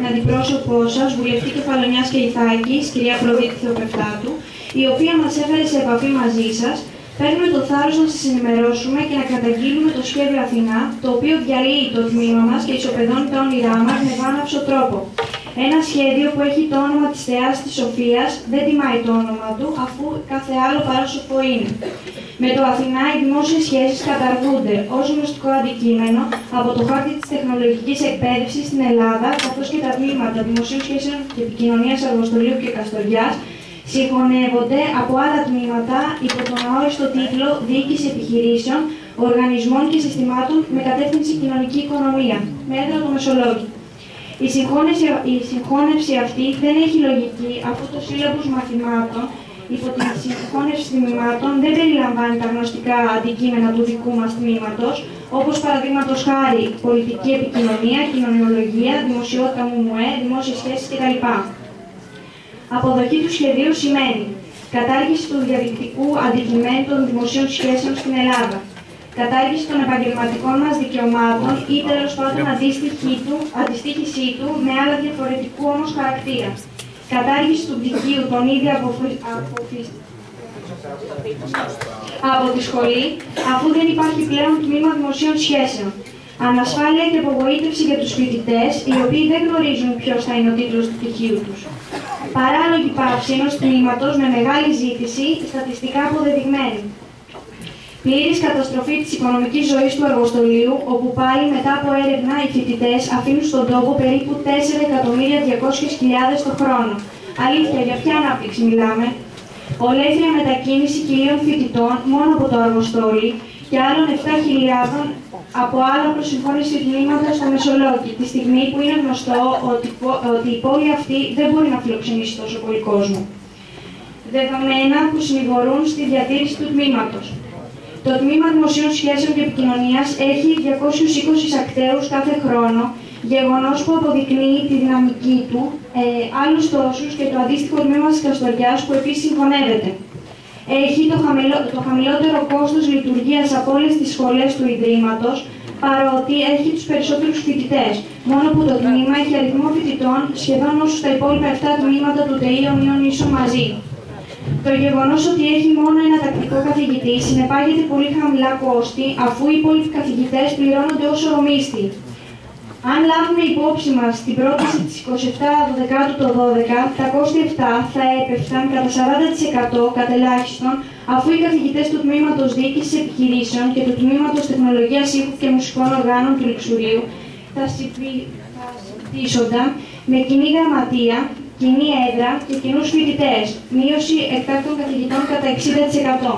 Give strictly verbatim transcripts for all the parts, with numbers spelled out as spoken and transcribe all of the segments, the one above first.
την αντιπρόσωπό σας, βουλευτή Κεφαλονιάς και Ιθάκης, κυρία Προδίτη Θεοπεφτάτου, η οποία μας έφερε σε επαφή μαζί σας. Παίρνουμε το θάρρος να σας ενημερώσουμε και να καταγγείλουμε το σχέδιο Αθηνά, το οποίο διαλύει το τμήμα μας και ισοπεδώνει τα όνειρά μας με βάναυσο τρόπο. Ένα σχέδιο που έχει το όνομα της θεάς της Σοφίας, δεν τιμάει το όνομα του, αφού κάθε άλλο παρά σοφό είναι. Με το Αθηνά, οι δημόσιες σχέσεις καταργούνται ως γνωστικό αντικείμενο από το χάρτη της τεχνολογικής εκπαίδευσης στην Ελλάδα, καθώς και τα τμήματα δημοσίων σχέσεων και επικοινωνίας Αργοστολίου και Καστοριάς συγχωνεύονται από άλλα τμήματα υπό τον αόριστο τίτλο Διοίκηση Επιχειρήσεων, Οργανισμών και Συστημάτων με κατεύθυνση Κοινωνική Οικονομία, με έδρα το Μεσολόγγι. Η συγχώνευση, η συγχώνευση αυτή δεν έχει λογική, αφού το σύλλογος μαθημάτων υπό την συγχώνευση τμήματων δεν περιλαμβάνει τα γνωστικά αντικείμενα του δικού μας τμήματος, όπως παραδείγματος χάρη πολιτική επικοινωνία, κοινωνιολογία, δημοσιότητα ΜΜΕ, δημόσιες σχέσεις κτλ. Αποδοχή του σχεδίου σημαίνει κατάργηση του διαδικτυκού αντικειμένου των δημοσίων σχέσεων στην Ελλάδα, κατάργηση των επαγγελματικών μας δικαιωμάτων ή τέλος πάντων αντιστοίχησή του με άλλα διαφορετικού όμως χαρακτήρα, κατάργηση του πτυχίου των ήδη αποφύστων από τη σχολή, αφού δεν υπάρχει πλέον τμήμα δημοσίων σχέσεων. Ανασφάλεια και απογοήτευση για τους φοιτητές, οι οποίοι δεν γνωρίζουν ποιος θα είναι ο τίτλος του πτυχίου τους. Παράλογη πάυση ενός τμήματος με μεγάλη ζήτηση, στατιστικά αποδεδειγμένη. Πλήρης καταστροφή της οικονομικής ζωής του εργοστολίου, όπου πάλι μετά από έρευνα οι φοιτητές αφήνουν στον τόπο περίπου τέσσερα εκατομμύρια διακόσιες χιλιάδες το χρόνο. Αλήθεια, για ποια ανάπτυξη μιλάμε? Ολέθρια μετακίνηση χιλίων φοιτητών μόνο από το εργοστόλι και άλλων επτά χιλιάδων από άλλα προσυγχώρηση τμήματα στο Μεσολόγγι, τη στιγμή που είναι γνωστό ότι, ότι η πόλη αυτή δεν μπορεί να φιλοξενήσει τόσο πολύ κόσμο. Δεδομένα που συνηγορούν στη διατήρηση του τμήματος. Το Τμήμα Δημοσίων Σχέσεων και Επικοινωνίας έχει διακόσιους είκοσι ακταίους κάθε χρόνο, γεγονός που αποδεικνύει τη δυναμική του, ε, άλλους τόσους και το αντίστοιχο τμήμα της Καστοριάς που επίσης συγχωνεύεται. Έχει το, χαμηλό, το χαμηλότερο κόστος λειτουργίας από όλες τις σχολές του Ιδρύματος, παρότι έχει τους περισσότερους φοιτητές, μόνο που το τμήμα έχει αριθμό φοιτητών σχεδόν όσους τα υπόλοιπα επτά τμήματα του ΤΕΙ ΟΝΙΟΝ ίσο μαζί. Το γεγονός ότι έχει μόνο ένα τακτικό καθηγητή συνεπάγεται πολύ χαμηλά κόστη, αφού οι υπόλοιποι καθηγητές πληρώνονται ως ορομίσθοι. Αν λάβουμε υπόψη μας την πρόταση της εικοστή εβδόμη Δεκάτου το δώδεκα, τα κόστη αυτά θα έπεφταν κατά σαράντα τοις εκατό κατελάχιστον, αφού οι καθηγητές του Τμήματος Διοίκησης Επιχειρήσεων και του Τμήματος Τεχνολογίας Ήχου και Μουσικών Οργάνων του Λειξουρίου θα συμπτύσσονταν με κοινή γραμματεία, κοινή έδρα και κοινούς φοιτητές, μείωση εκτάκτων καθηγητών κατά εξήντα τοις εκατό.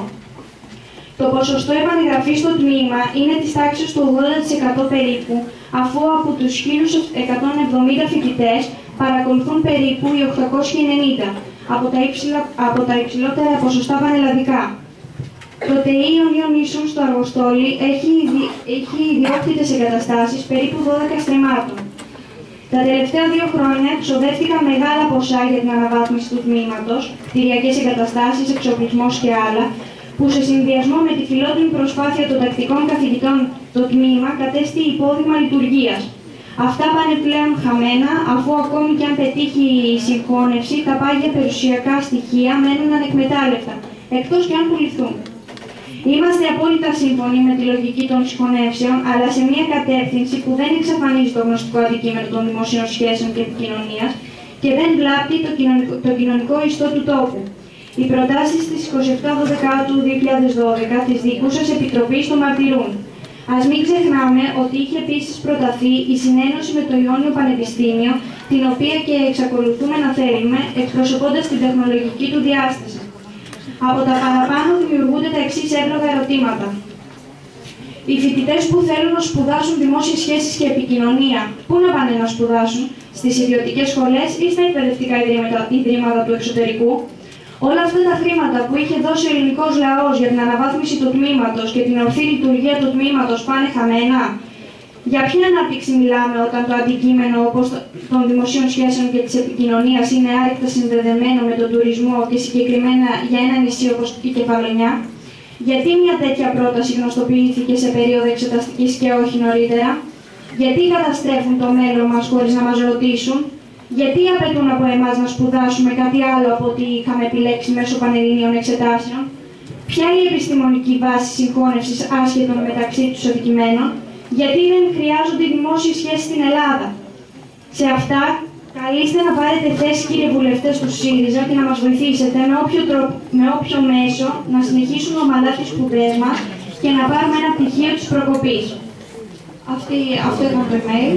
Το ποσοστό επανεγγραφής στο τμήμα είναι της τάξης του ογδόντα τοις εκατό περίπου, αφού από τους χίλιους εκατόν εβδομήντα φοιτητές παρακολουθούν περίπου οι οκτακόσιοι ενενήντα, από τα, υψηλα, από τα υψηλότερα ποσοστά πανελλαδικά. Το ΤΕΙ ΟΝΙΟΝ ίσον στο Αργοστόλι έχει, έχει ιδιόκτητες εγκαταστάσεις περίπου δώδεκα στρεμμάτων. Τα τελευταία δύο χρόνια ξοδεύτηκαν μεγάλα ποσά για την αναβάθμιση του τμήματος, κτηριακές εγκαταστάσεις, εξοπλισμός και άλλα, που σε συνδυασμό με τη φιλότιμη προσπάθεια των τακτικών καθηγητών το τμήμα κατέστη υπόδειγμα λειτουργίας. Αυτά πάνε πλέον χαμένα, αφού ακόμη και αν πετύχει η συγχώνευση, τα πάγια περιουσιακά στοιχεία μένουν ανεκμετάλλευτα, εκτός και αν πουληθούν. Είμαστε απόλυτα σύμφωνοι με τη λογική των συγχωνεύσεων, αλλά σε μια κατεύθυνση που δεν εξαφανίζει το γνωστικό αντικείμενο των δημοσίων σχέσεων και επικοινωνίας και δεν βλάπτει το κοινωνικό, το κοινωνικό ιστό του τόπου. Οι προτάσεις της εικοστή εβδόμη Δεκάτου δύο χιλιάδες δώδεκα της Διοικούσας Επιτροπής το μαρτυρούν. Ας μην ξεχνάμε ότι είχε επίσης προταθεί η συνένωση με το Ιόνιο Πανεπιστήμιο, την οποία και εξακολουθούμε να θέλουμε, εκπροσωπώντας την τεχνολογική του διάσταση. Από τα παραπάνω δημιουργούνται τα εξής εύλογα ερωτήματα. Οι φοιτητές που θέλουν να σπουδάσουν δημόσιες σχέσεις και επικοινωνία, πού να πάνε να σπουδάσουν, στις ιδιωτικές σχολές ή στα εκπαιδευτικά ιδρύματα, ιδρύματα του εξωτερικού? Όλα αυτά τα χρήματα που είχε δώσει ο ελληνικός λαός για την αναβάθμιση του τμήματος και την ορθή λειτουργία του τμήματος πάνε χαμένα. Για ποια ανάπτυξη μιλάμε όταν το αντικείμενο όπως των δημοσίων σχέσεων και της επικοινωνίας είναι άρρηκτα συνδεδεμένο με τον τουρισμό και συγκεκριμένα για ένα νησί όπως η Κεφαλονιά? Γιατί μια τέτοια πρόταση γνωστοποιήθηκε σε περίοδο εξεταστικής και όχι νωρίτερα? Γιατί καταστρέφουν το μέλλον μας χωρίς να μας ρωτήσουν? Γιατί απαιτούν από εμάς να σπουδάσουμε κάτι άλλο από ό,τι είχαμε επιλέξει μέσω πανελληνίων εξετάσεων? Ποια είναι η επιστημονική βάση συγχώνευσης άσχετων μεταξύ τους αντικειμένων? Γιατί δεν χρειάζονται οι δημόσιες σχέσεις στην Ελλάδα? Σε αυτά, καλείστε να πάρετε θέση, κύριε βουλευτές του ΣΥΡΙΖΑ, και να μας βοηθήσετε με όποιο, τρόπο, με όποιο μέσο να συνεχίσουμε ομαλά τις σπουδές μας και να πάρουμε ένα πτυχίο της προκοπής. Αυτή, αυτό ήταν το email.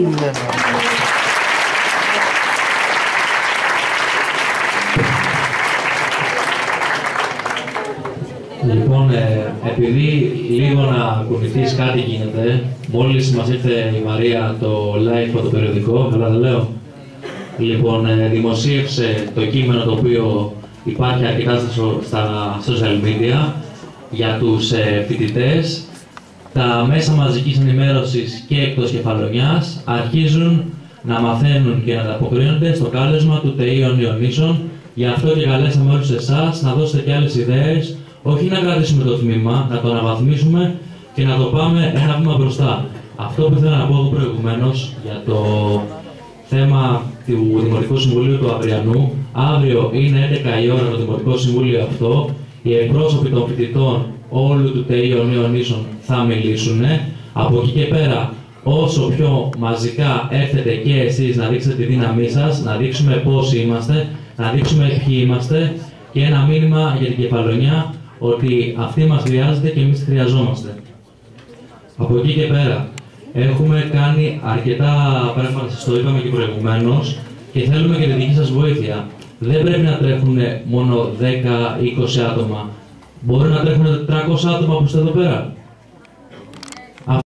Λοιπόν, ε, επειδή λίγο να κουνηθείς κάτι γίνεται, μόλις μας ήρθε η Μαρία το live από το περιοδικό, καλά τα λέω. Λοιπόν, ε, δημοσίευσε το κείμενο το οποίο υπάρχει αρκετά στα social media για τους ε, φοιτητές. Τα μέσα μαζικής ενημέρωσης και εκτός Κεφαλονιάς αρχίζουν να μαθαίνουν και να ανταποκρίνονται στο κάλεσμα του ΤΕΙ Ιωνίων. Γι' αυτό και καλέσαμε όλους εσάς να δώσετε και άλλες ιδέες, όχι να κρατήσουμε το τμήμα, να το αναβαθμίσουμε και να το πάμε ένα βήμα μπροστά. Αυτό που ήθελα να πω εγώ προηγουμένως για το θέμα του Δημοτικού Συμβουλίου του αυριανού, αύριο είναι έντεκα η ώρα το Δημοτικό Συμβούλιο αυτό, οι εκπρόσωποι των φοιτητών όλου του ΤΕΙ Ιωνίων θα μιλήσουν. Από εκεί και πέρα, όσο πιο μαζικά έρθετε και εσείς να δείξετε τη δύναμή σας, να δείξουμε πώς είμαστε, να δείξουμε ποιοι είμαστε και ένα μήνυμα για την Κεφαλονιά ότι αυτή μας χρειάζεται και εμείς χρειαζόμαστε. Από εκεί και πέρα, έχουμε κάνει αρκετά πράγματα, σας το είπαμε και προηγουμένως, και θέλουμε και τη δική σας βοήθεια. Δεν πρέπει να τρέχουν μόνο δέκα με είκοσι άτομα. Μπορεί να τρέχουν τετρακόσια άτομα που είστε εδώ πέρα.